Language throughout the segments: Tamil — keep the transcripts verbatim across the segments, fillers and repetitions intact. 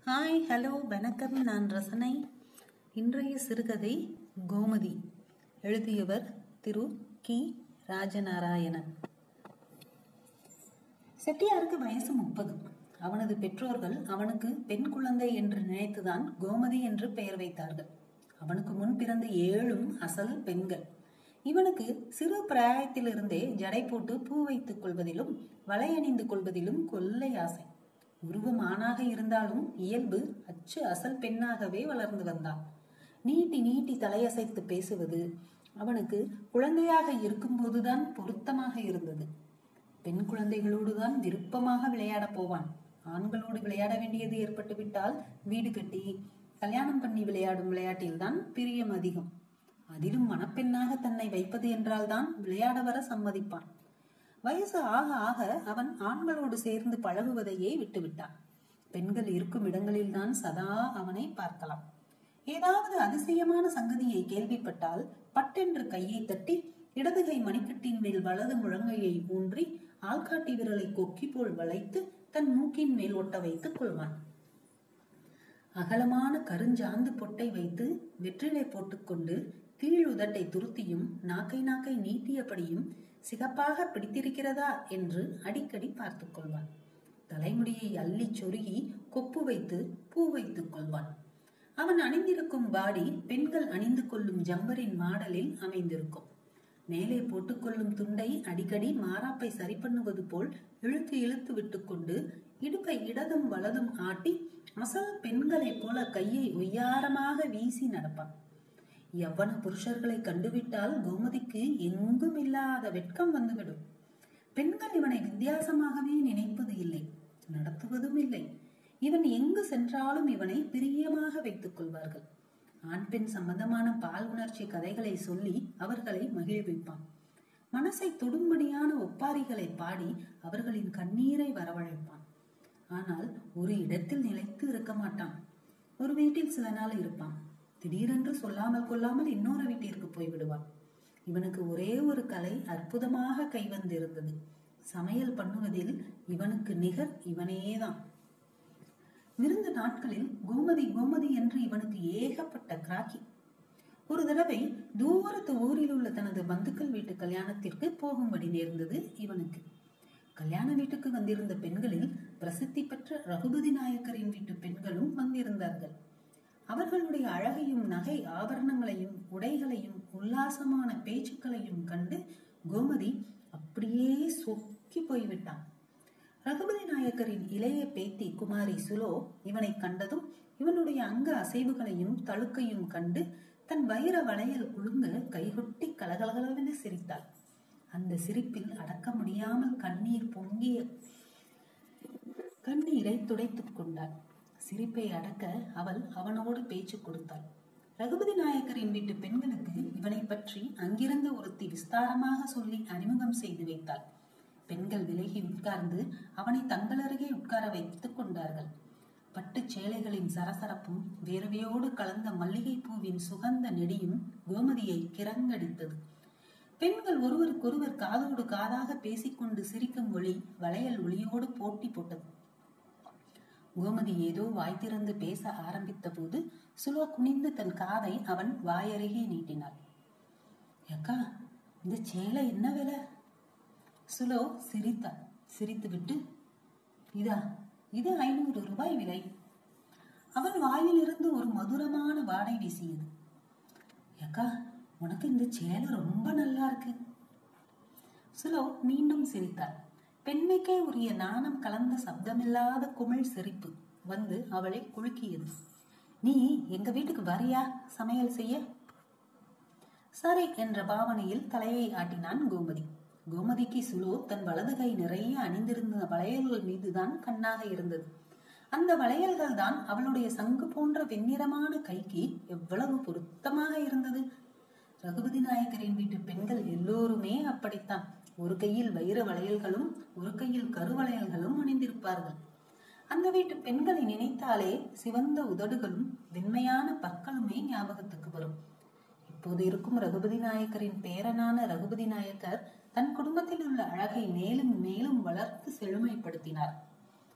ஹாய், ஹலோ, வணக்கம். நான் ரசனை. இன்றைய சிறுகதை கோமதி. எழுதியவர் திரு கி ராஜநாராயணன். செட்டியாருக்கு வயசு முப்பது. அவனது பெற்றோர்கள் அவனுக்கு பெண் குழந்தை என்று நினைத்துதான் கோமதி என்று பெயர் வைத்தார்கள். அவனுக்கு முன் பிறந்த ஏழும் அசல் பெண்கள். இவனுக்கு சிறு பிராயத்திலிருந்தே ஜடை போட்டு பூ வைத்துக் கொள்வதிலும் வளையணிந்து கொள்வதிலும் கொள்ளை ஆசை. உருவம் ஆணாக இருந்தாலும் இயல்பு அச்சு அசல் பெண்ணாகவே வளர்ந்து வந்தான். நீட்டி நீட்டி தலையசைத்து பேசுவது அவனுக்கு குழந்தையாக இருக்கும் போதுதான் பொருத்தமாக இருந்தது. பெண் குழந்தைகளோடுதான் விருப்பமாக விளையாட போவான். ஆண்களோடு விளையாட வேண்டியது ஏற்பட்டு விட்டால் வீடு கட்டி கல்யாணம் பண்ணி விளையாடும் விளையாட்டில்தான் பிரியம் அதிகம். அதிலும் மணப்பெண்ணாக தன்னை வைப்பது என்றால் தான் விளையாட வர சம்மதிப்பான். வயசு ஆக ஆக அவன் ஆண்களோடு சேர்ந்து பழகுவதையே விட்டுவிட்டான். பெண்கள் இருக்கும் இடங்களில் தான் சதா அவனை பார்க்கலாம். ஏதாவது அதிசயமான சங்கதியை கேள்விப்பட்டால் பட்டென்று கையை தட்டி இடதுகை மணிக்கட்டின் மேல் வலது முழங்கையை ஊன்றி ஆள்காட்டி விரலை கொக்கி போல் வளைத்து தன் மூக்கின் மேல் ஒட்ட வைத்துக் கொள்வான். அகலமான கருஞ்சாந்து பொட்டை வைத்து வெற்றிலை போட்டுக்கொண்டு கீழ் உதட்டை துருத்தியும் நாக்கை நாக்கை நீட்டியபடியும் சிகப்பாக பிடித்திருக்கிறதா என்று அடிக்கடி பார்த்துக் கொள்வான். தலைமுடியை அள்ளி சொருகி கொப்பு வைத்து பூ வைத்துக் கொள்வான். அவன் அணிந்திருக்கும் பாடி பெண்கள் அணிந்து கொள்ளும் ஜம்பரின் மாடலில் அமைந்திருக்கும். மேலே போட்டுக்கொள்ளும் துண்டை அடிக்கடி மாராப்பை சரி பண்ணுவது போல் இழுத்து இழுத்து விட்டு கொண்டு இடுப்பை இடதும் வலதும் ஆட்டி அசல் பெண்களைப் போல கையை ஒய்யாரமாக வீசி நடப்பான். யவ்வன புருஷர்களை கண்டுவிட்டால் கோமதிக்கு எங்கும் இல்லாத வெட்கம் வந்துவிடும். பெண்கள் இவனை வித்தியாசமாகவே நினைப்பது இல்லை, நடத்துவதும் இல்லை. இவன் எங்கு சென்றாலும் இவனை பிரியமாக வைத்துக் கொள்வார்கள். ஆண் பெண் சம்பந்தமான பால் உணர்ச்சி கதைகளை சொல்லி அவர்களை மகிழ்விப்பான். மனசை தொடும்படியான ஒப்பாரிகளை பாடி அவர்களின் கண்ணீரை வரவழைப்பான். ஆனால் ஒரு இடத்தில் நிலைத்து இருக்க மாட்டான். ஒரு வீட்டில் சில நாள் இருப்பான். திடீரென்று சொல்லாமல் கொள்ளாமல் இன்னொரு வீட்டிற்கு போய்விடுவான். இவனுக்கு ஒரே ஒரு கலை அற்புதமாக கைவந்திருந்தது. சமையல் பண்ணுவதில் இவனுக்கு நிகர் இவனேதான். விருந்து நாட்களில் கோமதி கோமதி என்று இவனுக்கு ஏகப்பட்ட கிராக்கி. ஒரு தடவை தூரத்து ஊரில் உள்ள தனது பந்துக்கள் வீட்டு கல்யாணத்திற்கு போகும்படி நேர்ந்தது இவனுக்கு. கல்யாண வீட்டுக்கு வந்திருந்த பெண்களில் பிரசித்தி பெற்ற ரகுபதி நாயக்கரின் வீட்டு பெண்களும் வந்திருந்தார்கள். அவர்களுடைய அழகையும் நகை ஆபரணங்களையும் உடைகளையும் உல்லாசமான பேச்சுக்களையும் கண்டு கோமதி அப்படியே சொக்கி போய்விட்டான். ரகுபதி நாயக்கரின் இளைய பேத்தி குமாரி சுலோ இவனை கண்டதும் இவனுடைய அங்க அசைவுகளையும் தழுக்கையும் கண்டு தன் வைர வளையல் குழுங்க கைகொட்டி கலகலகலவென சிரித்தாள். அந்த சிரிப்பில் அடக்க முடியாமல் கண்ணீர் பொங்கிய கண்ணீரை துடைத்துக் கொண்டாள். சிரிப்பை அடக்க அவள் அவனோடு பேச்சு கொடுத்தாள். ரகுபதி நாயக்கரின் வீட்டு பெண்களுக்கு இவனை பற்றி அங்கிருந்த ஒருத்தி விஸ்தாரமாக சொல்லி அறிமுகம் செய்து வைத்தாள். பெண்கள் விலகி உட்கார்ந்து அவனை தங்களருகே உட்கார வைத்துக் கொண்டார்கள். பட்டு சேலைகளின் சரசரப்பும் வேர்வையோடு கலந்த மல்லிகை பூவின் சுகந்த நெடியும் கோமதியை கிறங்கடித்தது. பெண்கள் ஒருவருக்கொருவர் காதோடு காதாக பேசிக்கொண்டு சிரிக்கும் ஒளி வளையல் ஒளியோடு போட்டி போட்டது. கோமதி ஏதோ வாய் திறந்து பேச ஆரம்பித்த போது சுலோ குனிந்து தன் காதை அவன் வாயருகே நீட்டினாள். அக்கா, இந்த சேலை என்ன விலை? சுலோ சிரித்தாள். சிரித்து விட்டு, இதா இது ஐநூறு ரூபாய் விலை. அவன் வாயிலிருந்து ஒரு மதுரமான வாடை வீசியது. அக்கா, உனக்கு இந்த சேலை ரொம்ப நல்லா இருக்கு. சுலோ மீண்டும் சிரித்தாள். பெண்மைக்கே உரிய நாணம் கலந்த சப்தமில்லாத குமிழ் சிரிப்பு வந்து அவளை குலுக்கியது. நீ எங்க வீட்டுக்கு வரியா சமையல் செய்ய? சரி என்ற பாவனையில் தலையை ஆட்டினான் கோமதி. கோமதிக்கு சுலோ தன் வலது கை நிறைய அணிந்திருந்த வளையல்கள் மீதுதான் கண்ணாக இருந்தது. அந்த வளையல்கள் தான் அவளுடைய சங்கு போன்ற வெண்ணிறமான கைக்கு எவ்வளவு பொருத்தமாக இருந்தது. ரகுபதி நாயக்கரின் வீட்டு பெண்கள் எல்லோருமே அப்படித்தான். ஒரு கையில் வைர வளையல்களும் ஒரு கையில் கருவளையல்களும் அணிந்திருப்பார்கள். அந்த வீட்டு பெண்களை நினைத்தாலே சிவந்த உதடுகளும் வெண்மையான பற்களுமே ஞாபகத்துக்கு வரும். இப்போது இருக்கும் ரகுபதி நாயக்கரின் பேரனான ரகுபதி நாயக்கர் தன் குடும்பத்தில் உள்ள அழகை மேலும் மேலும் வளர்த்து செழுமைப்படுத்தினார்.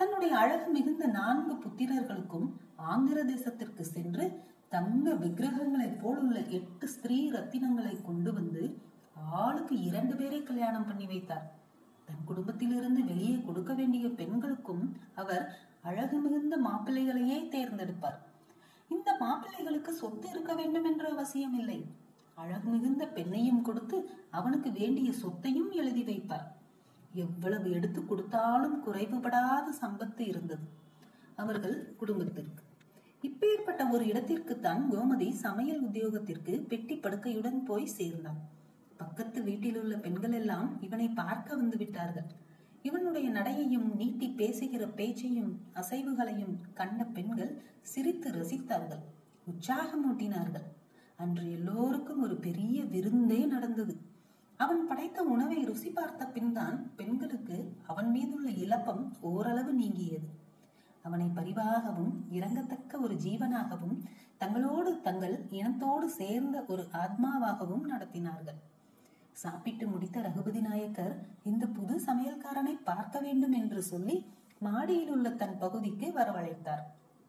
தன்னுடைய அழகு மிகுந்த நான்கு புத்திரர்களுக்கும் ஆந்திர தேசத்திற்கு சென்று தங்க விக்கிரகங்களை போலுள்ள எட்டு ஸ்திரீ ரத்தினங்களை கொண்டு வந்து ஆளுக்கு இரண்டு பேரை கல்யாணம் பண்ணி வைத்தார். தன் குடும்பத்திலிருந்து வெளியே கொடுக்க வேண்டிய பெண்களுக்கும் அவர் அழகு மிகுந்த மாப்பிள்ளைகளையே தேர்ந்தெடுப்பார். இந்த மாப்பிள்ளைகளுக்கு சொத்து இருக்க வேண்டும் என்ற அவசியம் இல்லை. அழகு மிகுந்த பெண்ணையும் கொடுத்து அவனுக்கு வேண்டிய சொத்தையும் எழுதி வைப்பார். எவ்வளவு எடுத்து கொடுத்தாலும் குறைவுபடாத சம்பத்து இருந்தது அவர்கள் குடும்பத்திற்கு. இப்பேற்பட்ட ஒரு இடத்திற்குத்தான் கோமதி சமையல் உத்தியோகத்திற்கு பெட்டி படுக்கையுடன் போய் சேர்ந்தான். பக்கத்து வீட்டில் உள்ள பெண்கள் எல்லாம் இவனை பார்க்க வந்து விட்டார்கள். இவனுடைய நடையையும் நீட்டி பேசுகிற பேச்சையும் அசைவுகளையும் கண்ட பெண்கள் சிரித்து ரசித்தார்கள், உற்சாகமூட்டினார்கள். அன்று எல்லோருக்கும் ஒரு பெரிய விருந்தே நடந்தது. அவன் படைத்த உணவை ருசி பார்த்த பின் தான் பெண்களுக்கு அவன் மீதுள்ள இலப்பம் ஓரளவு நீங்கியது. அவனை பரிவாகவும் இரங்கத்தக்க ஒரு ஜீவனாகவும் தங்களோடு தங்கள் இனத்தோடு சேர்ந்த ஒரு ஆத்மாவாகவும் நடத்தினார்கள். சாப்பிட்டு முடித்த ரகுபதி நாயக்கர் இந்த புது சமையல்காரனை பார்க்க வேண்டும் என்று சொல்லி மாடியில் உள்ள தன் பகுதிக்கு வரவழைத்தார்.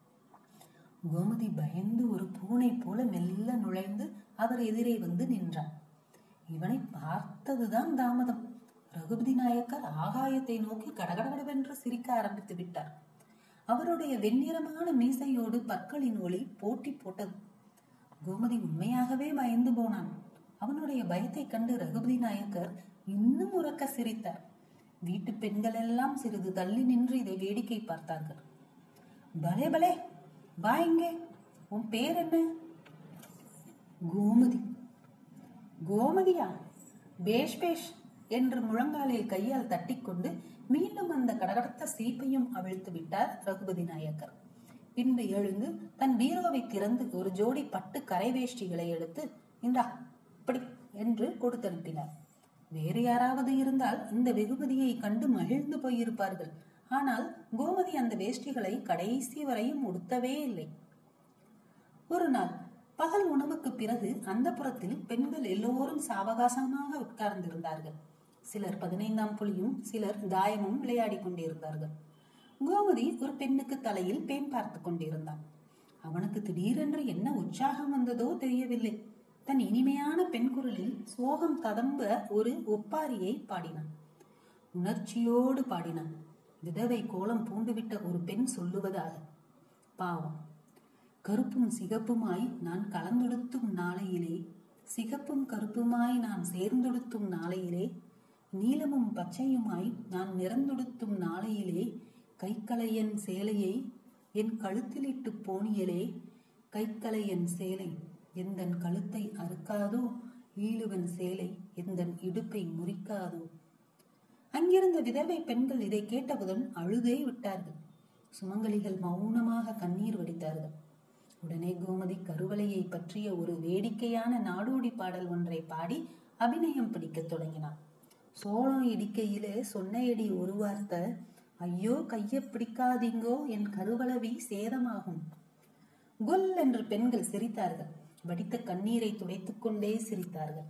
கோமதி பயந்து ஒரு பூனை போல மெல்ல நுழைந்து அவர் எதிரே வந்து நின்றார். இவனை பார்த்ததுதான் தாமதம். ரகுபதி நாயக்கர் ஆகாயத்தை நோக்கி கடகடகடவென்று சிரிக்க ஆரம்பித்து விட்டார். அவருடைய வெண்ணிறமான மீசையோடு பற்களின் ஒளி போட்டி போட்டது. கோமதி உண்மையாகவே பயந்து போனான். அவனுடைய பயத்தை கண்டு ரகுபதி நாயக்கர் இன்னும் உரக்க சிரித்தார். வீட்டு பெண்கள் எல்லாம் சிறிது தள்ளி நின்று இதை வேடிக்கை பார்த்தார்கள். பலே பலே, வா இங்கே, உன் பேர் என்ன? கோமதி. கோமதியா? பேஷ் பேஷ் என்று முழங்காலில் கையால் தட்டிக்கொண்டு மீண்டும் அந்த கடகடத்த சீப்பையும் அவிழ்த்து விட்டார் ரகுபதி நாயக்கர். பின்பு எழுந்து தன் பீரோவை திறந்து ஒரு ஜோடி பட்டு கரை வேஷ்டிகளை எடுத்து இந்தா இப்படி என்று கொடுத்தனுப்பினார். வேறு யாராவது இருந்தால் இந்த வெகுமதியை கண்டு மகிழ்ந்து போயிருப்பார்கள். ஆனால் கோமதி அந்த வேஷ்டிகளை கடைசி வரையும் உடுத்தவே இல்லை. ஒரு நாள் பகல் உணவுக்கு பிறகு அந்த புறத்தில் பெண்கள் எல்லோரும் சாவகாசமாக உட்கார்ந்திருந்தார்கள். சிலர் பதினைந்தாம் புலியும் சிலர் தாயமும் விளையாடி கொண்டிருந்தார்கள். கோமதி ஒரு பெண்ணுக்கு தலையில் பேன் பார்த்து கொண்டிருந்தான். அவனுக்கு திடீரென்று என்ன உற்சாகம் வந்ததோ தெரியவில்லை. தன் இனிமையான பெண் குரலில் சோகம் ததம்ப ஒரு ஒப்பாரியை பாடினான். உணர்ச்சியோடு பாடினான். விதவை கோலம் பூண்டுவிட்ட ஒரு பெண் சொல்லுவதாக: பாவம், கருப்பும் சிகப்புமாய் நான் கலந்தொடுத்தும் நாளையிலே, சிகப்பும் கருப்புமாய் நான் சேர்ந்தொடுத்தும் நாளையிலே, நீலமும் பச்சையுமாய் நான் நிறந்தொடுத்தும் நாளையிலே, கைக்கலையன் சேலையை என் கழுத்திலிட்டு போனியலே, கைக்கலையன் சேலை எந்தன் கழுத்தை அறுக்காதோ, ஈழுவன் சேலை எந்தன் இடுப்பை முறிக்காதோ. அங்கிருந்த விதவை பெண்கள் இதை கேட்டவுடன் அழுதே விட்டார்கள். சுமங்கலிகள் மௌனமாக கண்ணீர் வடித்தார்கள். உடனே கோமதி கருவளையை பற்றிய ஒரு வேடிக்கையான நாடோடி பாடல் ஒன்றை பாடி அபிநயம் பிடிக்க தொடங்கினான். சோளம் இடிக்கையிலே சொன்னையடி ஒரு வார்த்தை, ஐயோ கைய பிடிக்காதீங்கோ என் கருவளவி சேதமாகும். கொல் என்று பெண்கள் சிரித்தார்கள். வடித்த கண்ணீரை துடைத்துக் கொண்டே சிரித்தார்கள்.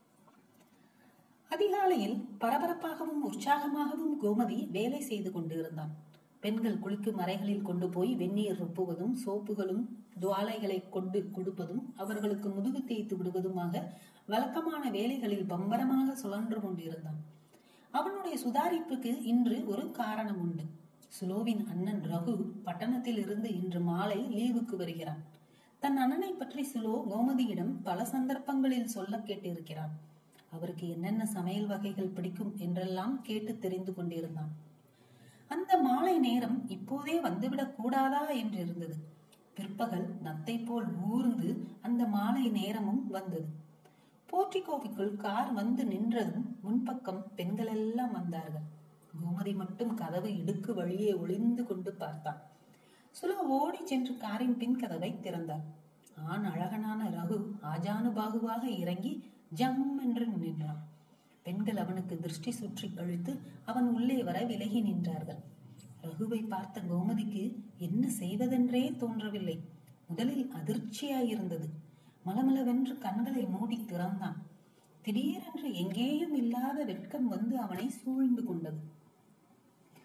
அதிகாலையில் பரபரப்பாகவும் உற்சாகமாகவும் கோமதி வேலை செய்து கொண்டிருந்தான். பெண்கள் குளிக்கும் அறைகளில் கொண்டு போய் வெந்நீர் ரொப்புவதும் சோப்புகளும் துவாலைகளை கொண்டு கொடுப்பதும் அவர்களுக்கு முதுகு தேய்த்து விடுவதுமாக வழக்கமான வேலைகளில் பம்பரமாக சுழன்று கொண்டிருந்தான். அவனுடைய சுதாரிப்புக்கு இன்று ஒரு காரணம் உண்டு. சுலோவின் அண்ணன் ரகு பட்டணத்தில் இருந்து இன்று மாலை லீவுக்கு வருகிறான். தன் அண்ணனை பற்றி சுலோ கோமதியிடம் பல சந்தர்ப்பங்களில் சொல்ல கேட்டிருக்கிறான். அவருக்கு என்னென்ன சமையல் வகைகள் பிடிக்கும் என்றெல்லாம் கேட்டு தெரிந்து கொண்டிருந்தான். அந்த மாலை நேரம் இப்போதே வந்துவிடக் கூடாதா என்று இருந்தது. பிற்பகல் நத்தை போல் ஊர்ந்து அந்த மாலை நேரமும் வந்தது. போர்ட்டிகோவுக்குள் கார் வந்து நின்றதும் முன்பக்கம் பெண்கள் எல்லாம் வந்தார்கள். கோமதி மட்டும் கதவு இடுக்கு வழியே ஒளிந்து கொண்டு பார்த்தான். சுலோ ஓடி சென்று காரின் பின் கதவை திறந்தார். ஆண் அழகனான ரகு ஆஜானுபாகுவாக இறங்கி ஜம் என்று நின்றான். பெண்கள் அவனுக்கு திருஷ்டி சுற்றி கழித்து அவன் உள்ளே வர விலகி நின்றார்கள். ரகுவை பார்த்த கோமதிக்கு என்ன செய்வதென்றே தோன்றவில்லை. முதலில் அதிர்ச்சியாயிருந்தது. மலமளவென்று கண்களை மூடி திறந்தான். திடீரென்று எங்கேயும் இல்லாத வெட்கம் வந்து அவனை சூழ்ந்து கொண்டது.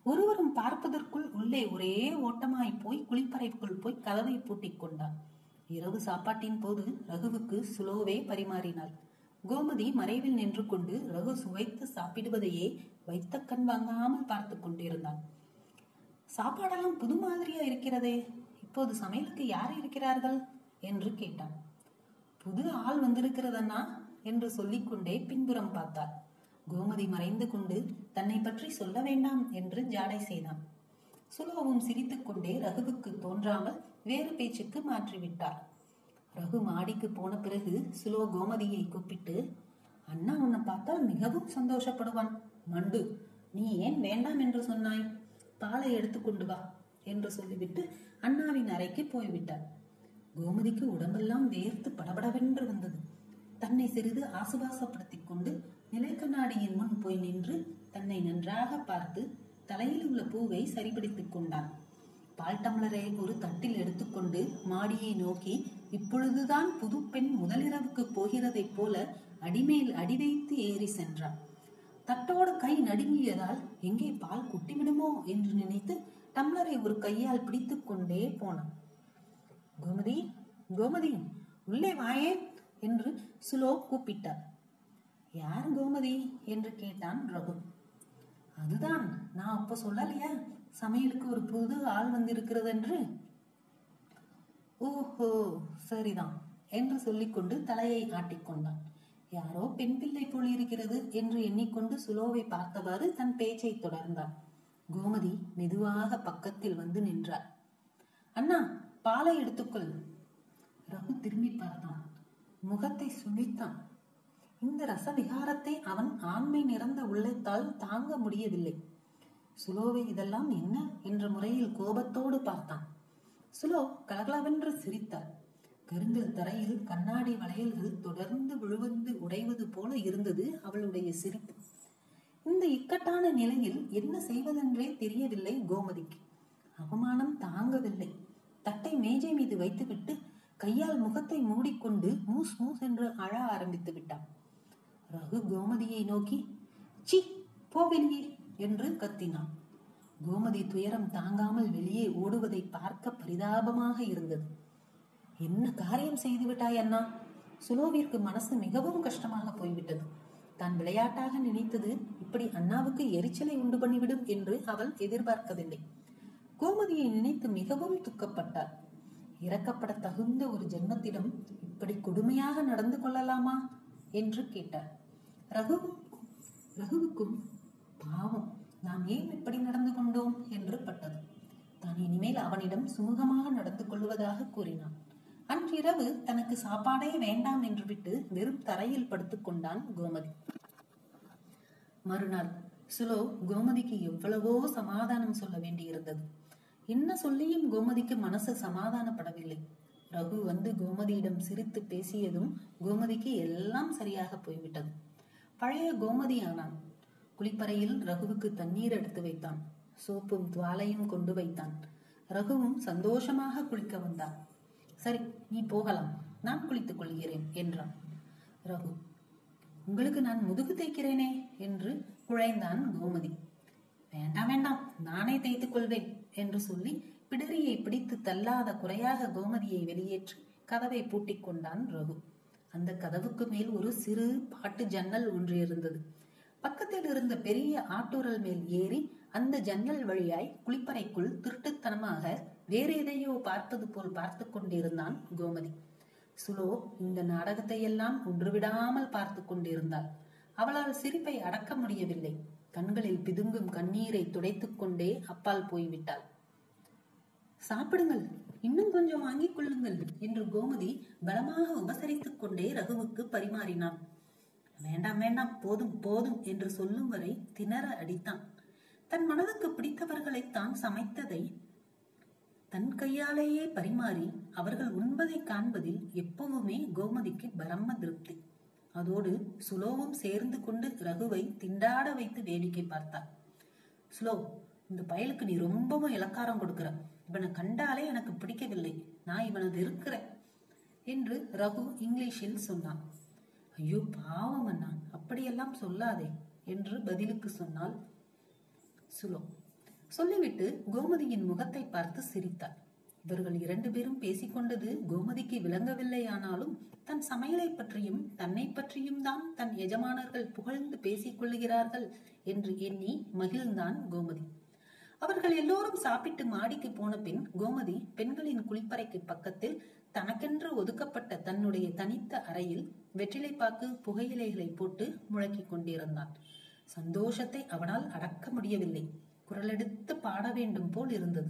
ஒருவரும் பார்ப்பதற்குள் உள்ளே ஒரே ஓட்டமாய் போய் குளிப்பறைக்குள் போய் கதவை பூட்டிக் கொண்டான். இரவு சாப்பாட்டின் போது ரகுவுக்கு சுலோவே பரிமாறினாள். கோமதி மறைவில் நின்று கொண்டு ரகு சுவைத்து சாப்பிடுவதையே வைத்த கண் வாங்காமல் பார்த்து கொண்டிருந்தான். சாப்பாடெல்லாம் புது மாதிரியா இருக்கிறதே, இப்போது சமையலுக்கு யார் இருக்கிறார்கள் என்று கேட்டான். புது ஆள் வந்திருக்கிறதண்ணா என்று சொல்லிக்கொண்டே பின்புறம் பார்த்தாள். கோமதி மறைந்து கொண்டு தன்னை பற்றி சொல்ல வேண்டாம் என்று ஜாடை செய்தான். சுலோவும் சிரித்துக் கொண்டே ரகுவுக்கு தோன்றாமல் வேறு பேச்சுக்கு மாற்றிவிட்டார். ரகு மாடிக்கு போன பிறகு சுலோ கோமதியை கூப்பிட்டு, அண்ணா உன்னை பார்த்தால் மிகவும் சந்தோஷப்படுவான். மண்டு, நீ ஏன் வேண்டாம் என்று சொன்னாய்? பாலை எடுத்து கொண்டு வா என்று சொல்லிவிட்டு அண்ணாவின் அறைக்கு போய்விட்டார். கோமதிக்கு உடம்பெல்லாம் வேர்த்து படபடவென்று வந்தது. தன்னை சிறிது ஆசுவாசப்படுத்திக் கொண்டு நிலை கண்ணாடியின் முன் போய் நின்று தன்னை நன்றாக பார்த்து தலையில் உள்ள பூவை சரிபடுத்திக் கொண்டான். பால் டம்ளரை ஒரு தட்டில் எடுத்துக்கொண்டு மாடியை நோக்கி இப்பொழுதுதான் புது பெண் முதலிரவுக்கு போகிறதை போல அடிமேல் அடி வைத்து ஏறி சென்றான். தட்டோடு கை நடுங்கியதால் எங்கே பால் குட்டிவிடுமோ என்று நினைத்து டம்ளரை ஒரு கையால் பிடித்துக் கொண்டே போனான். கோமதி, கோமதி, உள்ளே வாயே என்று சுலோ கூப்பிட்டார். யார் கோமதி என்று கேட்டான் ரகு. அதுதான் நான் அப்ப சொல்லலையா, சமையலுக்கு ஒரு புது ஆள் வந்திருக்கிறது என்று. ஓஹோ, சரிதான் என்று சொல்லிக்கொண்டு தலையை ஆட்டிக்கொண்டான். யாரோ பெண் பிள்ளை போல் இருக்கிறது என்று எண்ணிக்கொண்டு சுலோவை பார்த்தவாறு தன் பேச்சை தொடர்ந்தான். கோமதி மெதுவாக பக்கத்தில் வந்து நின்றார். அண்ணா, பாலை எடுத்துக்கொள். ரகு திரும்பி பார்த்தான். முகத்தை சுழித்தான். இந்த ரசவிகாரத்தை அவன் ஆண்மை நிறந்த உள்ளத்தால் தாங்க முடியவில்லை. சுலோவை இதெல்லாம் என்ன என்ற முறையில் கோபத்தோடு பார்த்தான். சுலோ கலகலவென்று சிரித்தார். கருங்கல் தரையில் கண்ணாடி வளையல்கள் தொடர்ந்து விழுவந்து உடைவது போல இருந்தது அவளுடைய சிரிப்பு. இந்த இக்கட்டான நிலையில் என்ன செய்வதென்றே தெரியவில்லை கோமதிக்கு. அவமானம் தாங்கவில்லை. தட்டை மேஜை மீது வைத்துவிட்டு கையால் முகத்தை மூடிக்கொண்டு மூஸ் மூஸ் என்று அழ ஆரம்பித்து விட்டான். ரகு கோமதியை நோக்கி, சி போ வெளியே என்று கத்தினான். கோமதி துயரம் தாங்காமல் வெளியே ஓடுவதை பார்க்க பரிதாபமாக இருந்தது. என்ன காரியம் செய்து விட்டாய் அண்ணா? சுலோவிற்கு மனசு மிகவும் கஷ்டமாக போய்விட்டது. தான் விளையாட்டாக நினைத்தது இப்படி அண்ணாவுக்கு எரிச்சலை உண்டு பண்ணிவிடும் என்று அவள் எதிர்பார்க்கவில்லை. கோமதியை நினைத்து மிகவும் துக்கப்பட்டார். இறக்கப்பட தகுந்த ஒரு ஜென்மத்திடம் இப்படி கொடுமையாக நடந்து கொள்ளலாமா என்று கேட்டார். ரகு ரகுவுக்கும் பாவம், நாம் ஏன் இப்படி நடந்து கொண்டோம் என்று பட்டது. தான் இனிமேல் அவனிடம் சுமூகமாக நடந்து கொள்வதாக கூறினான். அன்றிரவு தனக்கு சாப்பாடே வேண்டாம் என்று விட்டு வெறும் தரையில் படுத்துக் கொண்டான் கோமதி. மறுநாள் சுலோ கோமதிக்கு எவ்வளவோ சமாதானம் சொல்ல வேண்டியிருந்தது. என்ன சொல்லியும் கோமதிக்கு மனசு சமாதானப்படவில்லை. ரகு வந்து கோமதியிடம் சிரித்து பேசியதும் கோமதிக்கு எல்லாம் சரியாக போய்விட்டது. பழைய கோமதி ஆனான். குளிப்பறையில் ரகுவுக்கு தண்ணீர் எடுத்து வைத்தான். சோப்பும் துவாலையும் கொண்டு வைத்தான். ரகுவும் சந்தோஷமாக குளிக்க வந்தான். சரி, நீ போகலாம், நான் குளித்துக் கொள்கிறேன் என்றான். ரகு, உங்களுக்கு நான் முதுகு தேய்க்கிறேனே என்று குழைந்தான் கோமதி. வேண்டாம் வேண்டாம், நானே தேய்த்துக் கொள்வேன் என்று சொல்லி பிடரியை பிடித்து தள்ளாத குறையாக கோமதியை வெளியேற்றி கதவை பூட்டிக் கொண்டான் ரகு. அந்த கதவுக்கு மேல் ஒரு சிறு பாட்டு ஜன்னல் ஒன்று இருந்தது. பக்கத்தில் இருந்த பெரிய ஆட்டூரல் மேல் ஏறி அந்த ஜன்னல் வழியாய் குளிப்பறைக்குள் திருட்டுத்தனமாக வேற எதையோ பார்ப்பது போல் பார்த்து கொண்டிருந்தான் கோமதி. சுலோ இந்த நாடகத்தை எல்லாம் ஒன்றுவிடாமல் பார்த்து கொண்டிருந்தாள். அவளால் சிரிப்பை அடக்க முடியவில்லை. கண்களில் பிதுங்கும் கண்ணீரை துடைத்துக் கொண்டே அப்பால் போய்விட்டாள். சாப்பிடுங்கள், இன்னும் கொஞ்சம் வாங்கிக் கொள்ளுங்கள் என்று கோமதி பலமாக உபசரித்துக் கொண்டே ரகுவுக்கு பரிமாறினான். வேண்டாம் வேண்டாம், போதும் போதும் என்று சொல்லும் வரை திணற அடித்தான். தன் மனதுக்கு பிடித்தவர்களைத்தான் சமைத்ததை தன் கையாலேயே பரிமாறி அவர்கள் உண்பதை காண்பதில் எப்பவுமே கோமதிக்கு பரம திருப்தி. அதோடு சுலோவும் சேர்ந்து கொண்டு ரகுவை திண்டாட வைத்து வேடிக்கை பார்த்தாள். சுலோ, இந்த பயலுக்கு நீ ரொம்பவும் இலக்காரம் கொடுக்கிற. இவனை கண்டாலே எனக்கு பிடிக்கவில்லை, நான் இவனை வெறுக்கிறேன் என்று ரகு இங்கிலீஷில் சொன்னான். ஐயோ பாவம் அண்ணா, அப்படியெல்லாம் சொல்லாதே என்று பதிலுக்கு சொன்னாள் சுலோ. சொல்லிவிட்டு கோமதியின் முகத்தை பார்த்து சிரித்தாள். இவர்கள் இரண்டு பேரும் பேசிக்கொண்டது கோமதிக்கு விளங்கவில்லை. ஆனாலும் தன் சமையலை பற்றியும் தன்னை பற்றியும் தான் தன் எஜமானர்கள் புகழ்ந்து பேசிக் கொள்ளுகிறார்கள் என்று எண்ணி மகிழ்ந்தான் கோமதி. அவர்கள் எல்லோரும் சாப்பிட்டு மாடிக்கு போன பின் கோமதி பெண்களின் குளிப்பறைக்கு பக்கத்தில் தனக்கென்று ஒதுக்கப்பட்ட தன்னுடைய தனித்த அறையில் வெற்றிலைப்பாக்கு புகையிலைகளை போட்டு முழக்கிக் கொண்டிருந்தான். சந்தோஷத்தை அவனால் அடக்க முடியவில்லை. குரலெடுத்து பாட வேண்டும் போல் இருந்தது.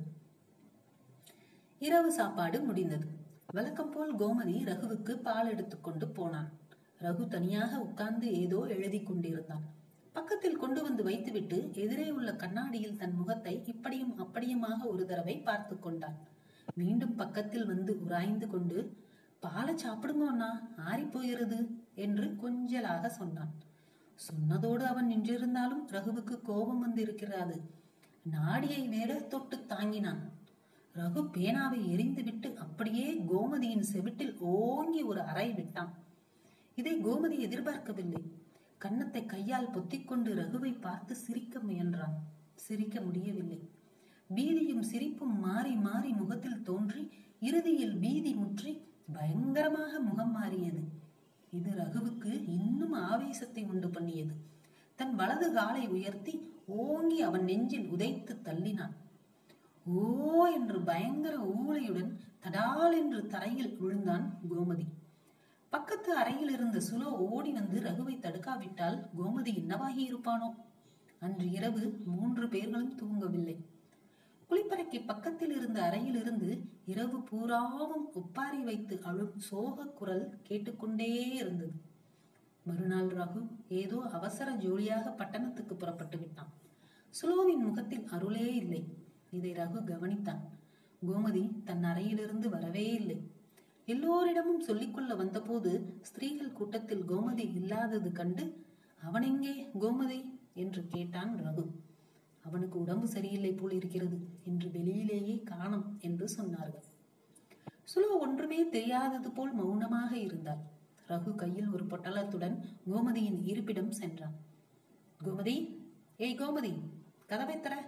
இரவு சாப்பாடு முடிந்தது. வழக்கம் போல் கோமதி ரகுவுக்கு பால் எடுத்துக்கொண்டு போனான். ரகு தனியாக உட்கார்ந்து ஏதோ எழுதி கொண்டிருந்தான். பக்கத்தில் கொண்டு வந்து வைத்துவிட்டு எதிரே உள்ள கண்ணாடியில் தன் முகத்தை இப்படியும் அப்படியுமாக ஒரு தடவை பார்த்து கொண்டான். மீண்டும் பக்கத்தில் வந்து உராய்ந்து கொண்டு, பாலை சாப்பிடுங்கண்ணா, ஆறி போகிறது என்று கொஞ்சலாக சொன்னான். சொன்னதோடு அவன் நின்றிருந்தாலும் ரகுவுக்கு கோபம் வந்து இருக்கிறது. நாடியை வேற தொட்டு தாங்கினான். ரகு பேனாவை எரிந்துவிட்டு அப்படியே கோமதியின் செவிட்டில் ஓங்கி ஒரு அறை விட்டான். இதை கோமதி எதிர்பார்க்கவில்லை. கன்னத்தை கையால் பொத்திக்கொண்டு ரகுவை பார்த்து சிரிக்க முயன்றான். சிரிக்க முடியவில்லை. பீதியும் சிரிப்பும் மாறி மாறி முகத்தில் தோன்றி இறுதியில் பீதி முற்றி பயங்கரமாக முகம் மாறியது. இது ரகுவுக்கு இன்னும் ஆவேசத்தை உண்டு பண்ணியது. தன் வலது காலை உயர்த்தி ஓங்கி அவன் நெஞ்சில் உதைத்து தள்ளினான். ஓ என்று பயங்கர ஊளையுடன் தடால் என்று தரையில் விழுந்தான் கோமதி. பக்கத்து அறையில் இருந்த சுலோ ஓடி வந்து ரகுவை தடுக்காவிட்டால் கோமதி என்னவாகி இருப்பானோ? அன்று இரவு மூன்று பேர்களும் தூங்கவில்லை. குளிப்பறைக்கு பக்கத்தில் இருந்த அறையில் இருந்து இரவு பூராவும் ஒப்பாரி வைத்து அழும் சோக குரல் கேட்டுக்கொண்டே இருந்தது. மறுநாள் ரகு ஏதோ அவசர ஜோலியாக பட்டணத்துக்கு புறப்பட்டு விட்டான். சுலோவின் முகத்தில் அருளே இல்லை. இதை ரகு கவனித்தான். கோமதி தன் அறையிலிருந்து வரவே இல்லை. எல்லோரிடமும் சொல்லிக்கொள்ள வந்தபோது ஸ்திரீகள் கூட்டத்தில் கோமதி இல்லாதது கண்டு, அவனெங்கே கோமதி என்று கேட்டான் ரகு. அவனுக்கு உடம்பு சரியில்லை போல் இருக்கிறது என்று வெளியிலேயே காணோம் என்று சொன்னார்கள். சுலோ ஒன்றுமே தெரியாதது போல் மௌனமாக இருந்தாள். ரகு கையில் ஒரு பொட்டலத்துடன் கோமதியின் இருப்பிடம் சென்றான். கோமதி, ஏய் கோமதி, கதவை தர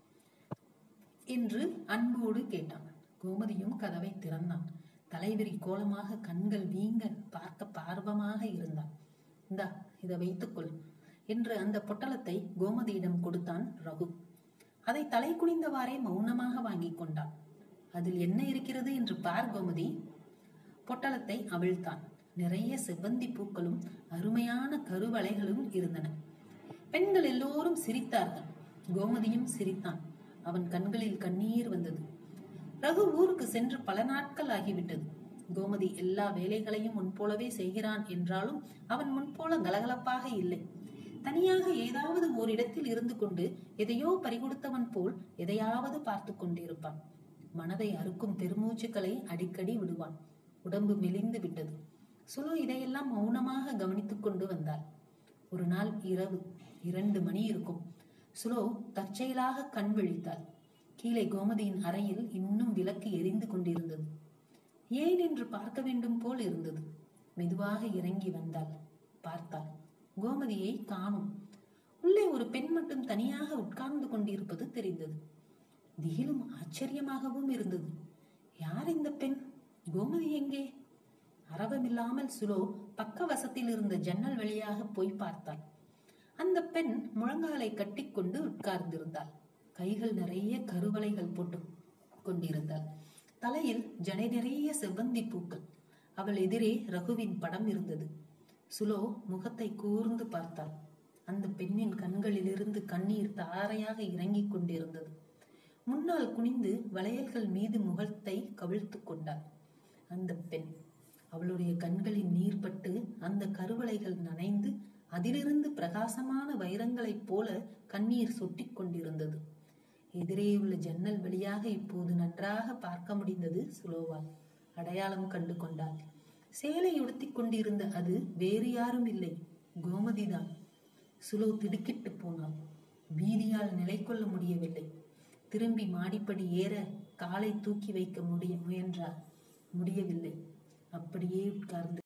என்று அன்போடு கேட்டான். கோமதியும் கதவை திறந்தான். தலைவிரி கோலமாக கண்கள் வீங்க பார்க்க பார்வமாக இருந்தான். இந்தா, இதை வைத்துக்கொள் என்று அந்த பொட்டலத்தை கோமதியிடம் கொடுத்தான் ரகு. அதை தலை குனிந்தவாறே மௌனமாக வாங்கி கொண்டான். அதில் என்ன இருக்கிறது என்று பார் கோமதி. பொட்டலத்தை அவிழ்த்தான். நிறைய செவ்வந்தி பூக்களும் அருமையான கருவளைகளும் இருந்தன. பெண்கள் எல்லோரும் சிரித்தார்கள். கோமதியும் சிரித்தான். அவன் கண்களில் கண்ணீர் வந்தது. ரகு ஊருக்கு சென்று பல நாட்கள் ஆகிவிட்டது. கோமதி எல்லா வேலைகளையும் முன்போலவே செய்கிறான் என்றாலும் அவன் முன்போல கலகலப்பாக இல்லை. தனியாக ஏதாவது ஓரிடத்தில் இருந்து கொண்டு எதையோ பறிகொடுத்தவன் போல் எதையாவது பார்த்து கொண்டிருப்பான். மனதை அறுக்கும் பெருமூச்சுக்களை அடிக்கடி விடுவான். உடம்பு மெலிந்து விட்டது. சுலோ இதையெல்லாம் மௌனமாக கவனித்துக் கொண்டு வந்தாள். ஒரு நாள் இரவு இரண்டு மணி இருக்கும். சுலோ தற்செயலாக கண் விழித்தாள். கீழே கோமதியின் அறையில் இன்னும் விளக்கு எரிந்து கொண்டிருந்தது. ஏன் என்று பார்க்க வேண்டும் போல் இருந்தது. மெதுவாக இறங்கி வந்தாள். பார்த்தாள். கோமதியை காணோம். உள்ளே ஒரு பெண் மட்டும் தனியாக உட்கார்ந்து கொண்டிருப்பது தெரிந்தது. திகிலும் ஆச்சரியமாகவும் இருந்தது. யார் இந்த பெண்? கோமதி எங்கே? அரவமில்லாமல் சுலோ பக்கவசத்தில் இருந்த ஜன்னல் வழியாக போய் பார்த்தாள். அந்த பெண் முழங்காலை கட்டிக்கொண்டு உட்கார்ந்திருந்தாள். கைகள் நிறைய கருவளைகள் போட்டு கொண்டிருந்தாள். தலையில் ஜடை நிறைய செவ்வந்தி பூக்கள். அவள் எதிரே ரகுவின் படம் இருந்தது. சுலோ முகத்தை கூர்ந்து பார்த்தாள். அந்த பெண்ணின் கண்களிலிருந்து கண்ணீர் தாரையாக இறங்கிக் கொண்டிருந்தது. முன்னால் குனிந்து வளையல்கள் மீது முகத்தை கவிழ்த்து கொண்டாள். அந்த பெண், அவளுடைய கண்களின் நீர்பட்டு அந்த கருவளைகள் நனைந்து அதிலிருந்து பிரகாசமான வைரங்களைப் போல கண்ணீர் சொட்டிக் கொண்டிருந்தது. எதிரேயுள்ள ஜன்னல் வழியாக இப்போது நன்றாக பார்க்க முடிந்தது. சுலோவால் அடையாளம் கண்டு கொண்டாள். சேலை உடுத்திக் கொண்டிருந்த அது வேறு யாரும் இல்லை, கோமதிதான். சுலோ திடுக்கிட்டு போனாள். பீதியால் நிலை கொள்ள முடியவில்லை. திரும்பி மாடிப்படி ஏற காலை தூக்கி வைக்க முடிய முயன்றாள். முடியவில்லை. அப்படியே உட்கார்ந்து